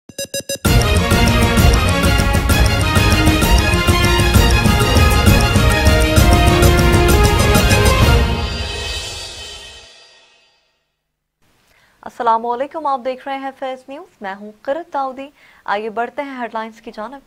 अस्सलामुअलैकुम, आप देख रहे हैं फैज न्यूज। मैं हूं क़िरत दाऊदी। आइए बढ़ते हैं हेडलाइंस की जानिब।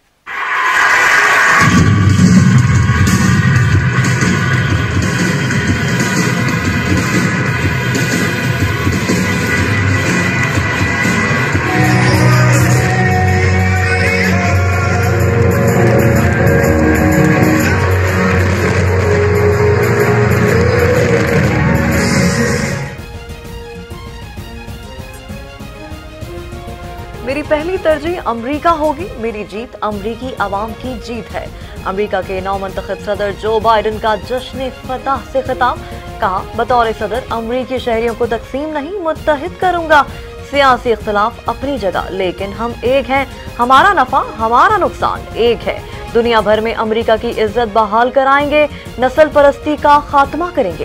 मेरी पहली तरजीह अमरीका होगी, मेरी जीत अमरीकी अवाम की जीत है। अमरीका के नौ मुंतखब सदर जो बाइडन का जश्न फतह से खिताब। कहा, बतौर सदर अमरीकी शहरियों को तकसीम नहीं मुत्तहिद करूंगा। सियासी इख्तलाफ अपनी जगह, लेकिन हम एक हैं। हमारा नफा हमारा नुकसान एक है। दुनिया भर में अमरीका की इज्जत बहाल कराएंगे, नस्ल परस्ती का खात्मा करेंगे।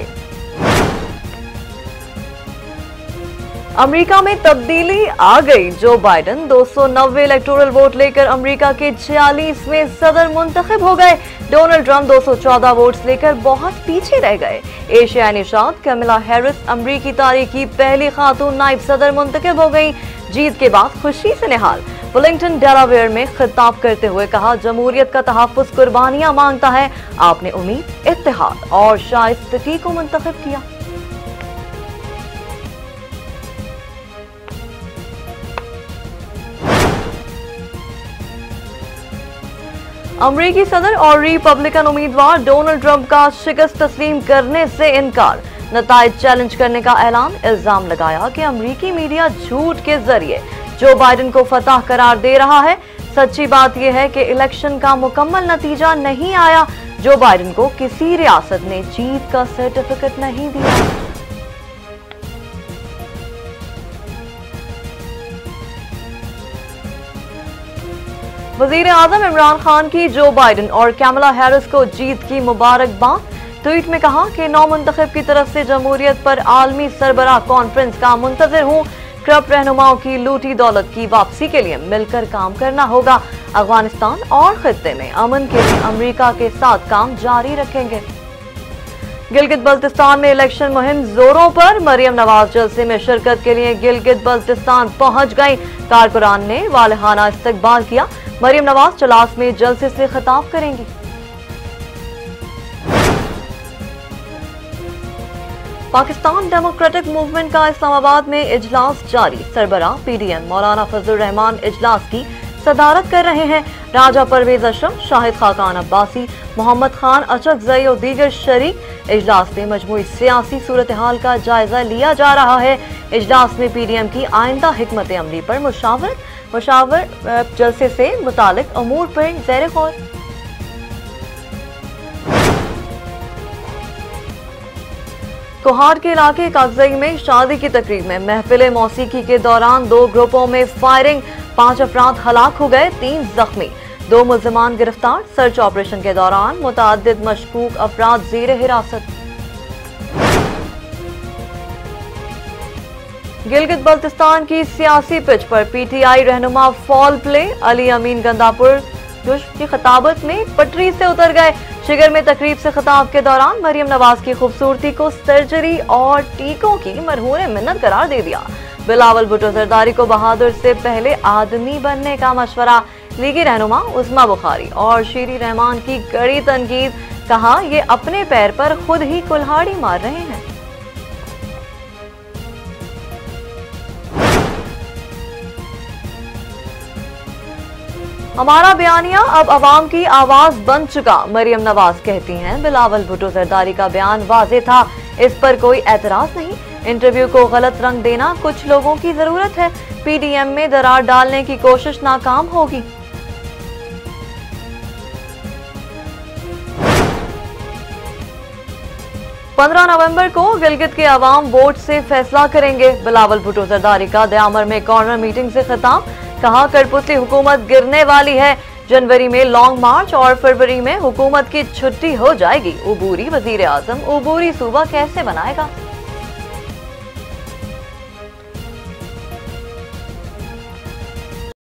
अमेरिका में तब्दीली आ गई। जो बाइडन 290 इलेक्टोरल वोट लेकर अमेरिका के 46वें सदर मुंतखब हो गए। डोनाल्ड ट्रंप 214 वोट्स लेकर बहुत पीछे रह गए। एशियाई निशाद कमला हैरिस अमेरिकी तारीख की पहली खातून नायब सदर मुंतखब हो गई। जीत के बाद खुशी से निहाल। विलिंगटन डेलावेयर में खिताब करते हुए कहा, जमहूरियत का तहफ्फुज़ कुर्बानियां मांगता है। आपने उम्मीद, इत्तेहाद और शाइस्तगी को मुंतखब किया। अमरीकी सदर और रिपब्लिकन उम्मीदवार डोनाल्ड ट्रंप का शिकस्त तस्लीम करने से इनकार। नताइज चैलेंज करने का ऐलान। इल्जाम लगाया कि अमरीकी मीडिया झूठ के जरिए जो बाइडन को फतह करार दे रहा है। सच्ची बात यह है कि इलेक्शन का मुकम्मल नतीजा नहीं आया। जो बाइडन को किसी रियासत ने जीत का सर्टिफिकेट नहीं दिया। वजीर आजम इमरान खान की जो बाइडन और कमला हैरिस को जीत की मुबारकबाद। ट्वीट में कहा कि नौ मुंतखब की तरफ से जमहूरियत पर आलमी सरबराह कॉन्फ्रेंस का मुंतजर हूँ। करप्ट रहनुमाओं की लूटी दौलत की वापसी के लिए मिलकर काम करना होगा। अफगानिस्तान और खित्ते में अमन के लिए अमरीका के साथ काम जारी रखेंगे। गिलगित बल्तिस्तान में इलेक्शन मुहिम जोरों पर। मरियम नवाज जलसे में शिरकत के लिए गिलगित बल्तिस्तान पहुंच गई। कारकुनान ने वालहाना इस्तकबाल किया। मरियम नवाज चलास में जलसे से खिताब करेंगी। पाकिस्तान डेमोक्रेटिक मूवमेंट का इस्लामाबाद में इजलास जारी। सरबराह पीडीएम मौलाना फजलुर रहमान इजलास की सदारत कर रहे हैं। राजा परवेज अशरफ, शाहिद खाकान अब्बासी, मोहम्मद खान अचकजई और दीगर शरीक। इजलास में मजमूई सियासी सूरत हाल का जायजा लिया जा रहा है। इजलास में पीडीएम की आइंदा हिकमत अमली पर मुशावर जलसे से मुतालिक अमूर पर ज़ेर गौर। कोहाड़ के इलाके कागजई में शादी की तकरीब में महफिल मौसीकी के दौरान 2 ग्रुपों में फायरिंग। 5 अफराद हलाक हो गए, 3 जख्मी। 2 मुल्जिमान गिरफ्तार। सर्च ऑपरेशन के दौरान मुतअद्दिद मशकूक अफराद ज़ेर हिरासत। गिलगित बल्तिस्तान की सियासी पिच पर पीटीआई रहनुमा फॉल प्ले। अली अमीन गंदापुर की खिताबत में पटरी से उतर गए। शिगर में तकरीब से खिताब के दौरान मरियम नवाज की खूबसूरती को सर्जरी और टीकों की मरहून मिन्नत करार दे दिया। बिलावल भुट्टो जरदारी को बहादुर से पहले आदमी बनने का मशवरा। लीगी रहनुमा उस्मा बुखारी और शीरी रहमान की कड़ी तनकीद। कहा, ये अपने पैर पर खुद ही कुल्हाड़ी मार रहे हैं। हमारा बयानिया अब अवाम की आवाज बन चुका, मरियम नवाज कहती हैं। बिलावल भुट्टो जरदारी का बयान वाज़ेह था, इस पर कोई एतराज नहीं। इंटरव्यू को गलत रंग देना कुछ लोगों की जरूरत है। पीडीएम में दरार डालने की कोशिश नाकाम होगी। पंद्रह नवंबर को गिलगित के अवाम वोट से फैसला करेंगे। बिलावल भुट्टो जरदारी का दयामर में कॉर्नर मीटिंग से खिताब। कहा, कठपुतली हुकूमत गिरने वाली है। जनवरी में लॉन्ग मार्च और फरवरी में हुकूमत की छुट्टी हो जाएगी। उबूरी वजीर आजम उबूरी सूबा कैसे बनाएगा।